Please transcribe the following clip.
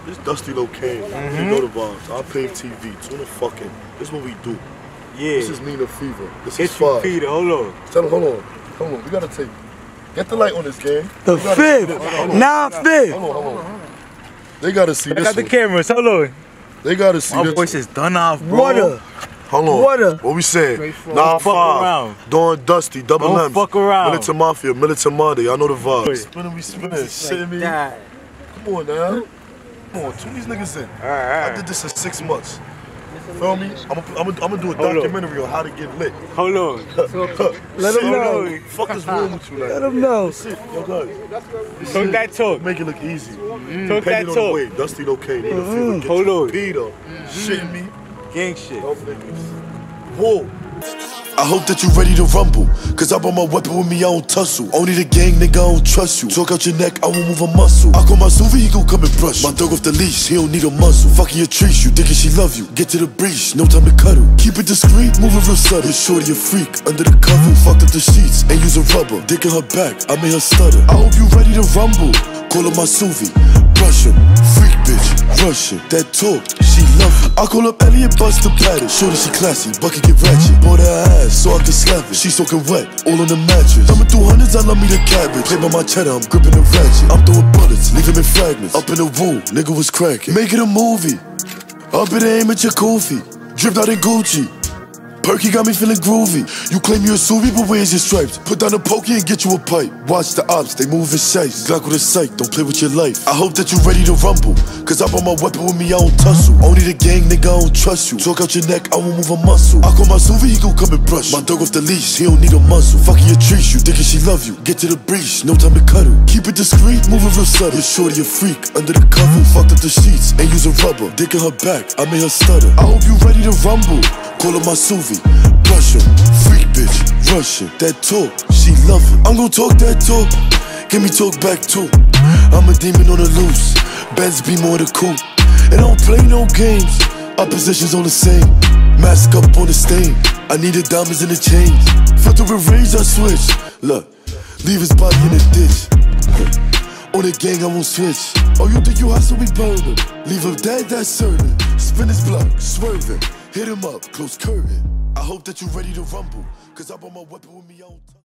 This Dusty Locaine. You know the vibes. I pave TV. Tuna fucking. This is what we do. Yeah. This is Nina Fever. This It's is Five. Peter, hold on. Tell him, hold on. We gotta take. Get the light on this game. The fifth. Now fifth. Hold on. They gotta see I this got the one. cameras, hold on. They gotta see My this voice one. is done off, bro. Water. Hold on. Water. What we saying? Don't fuck around. Dawn Dusty, Double Don't M's. fuck around. Militant Mafia, Militant Monday. I know the vibes. Wait. Spinning, we spinning. Shitting me. That. Come on now. Come on, tune these niggas in. I did this in 6 months. Feel me? I'm gonna do a documentary on how to get lit. Hold on. Let him know. Fuck is wrong with you, like? Let him know. That's it. Yo, guys. Talk that talk. Make it look easy. Talk that Painted on the talk. way. Dusty Locaine. Nina Fever. Get Hold your on. beat up. Shitting me. Gang shit. Dope niggas. Whoa. I hope that you ready to rumble, cause I brought my weapon with me, I don't tussle. Only the gang, nigga, I don't trust you. Talk out your neck, I won't move a muscle. I call my Suvi, he gon' come and brush. My dog off the leash, he don't need a muzzle. Fucking your trees, you thinking she love you. Get to the breach, no time to cuddle. Keep it discreet, moving real subtle. Your shorty a freak, under the cover. Fucked up the sheets, ain't using rubber. Dick in her back, I made her stutter. I hope you ready to rumble. Call her my Suvi, brush him. Freak bitch, rush him. That talk, she love it. I call up Elliot, bust the pattern. Shorty, she classy, bucket get ratchet. Bought her ass so I can slap it. She soaking wet, all on the mattress. Thumbing through hundreds, I love me the cabbage. Play by my cheddar, I'm gripping the ratchet. I'm throwing bullets, leave him in fragments. Up in the womb, nigga was cracking. Make it a movie. Up in the aim at your Kofi. Dripped out in Gucci. Perky got me feeling groovy. You claim you're a Suvi, but where's your stripes? Put down a pokey and get you a pipe. Watch the ops, they move in shites. Glock with a sight, don't play with your life. I hope that you ready to rumble, cause I brought my weapon with me, I don't tussle. Only the gang, nigga, I don't trust you. Talk out your neck, I won't move a muscle. I call my Suvi, he gon' come and brush. My dog off the leash, he don't need a muzzle. Fucking your trees, you thinking she love you. Get to the breach, no time to cuddle. Keep it discreet, moving real subtle. Your shorty a freak, under the cover. Fucked up the sheets, ain't using rubber. Dick in her back, I made her stutter. I hope you ready to rumble. Call her my Suvi, brush him. Freak bitch, rush him. That talk, she love it. I'm gon' talk that talk, give me talk back too. I'm a demon on the loose, Benz be more the coupe. And I don't play no games, our positions on the same. Mask up on the stain, I needed diamonds in the chains. Filter with rage, I switch. Look, leave his body in the ditch. On the gang, I won't switch. Oh, you think you hot, so we burn him. Leave him dead, that's certain. Spin his block, swerving. Hit him up, close curtain. I hope that you ready to rumble, cause I brought my weapon with me, I don't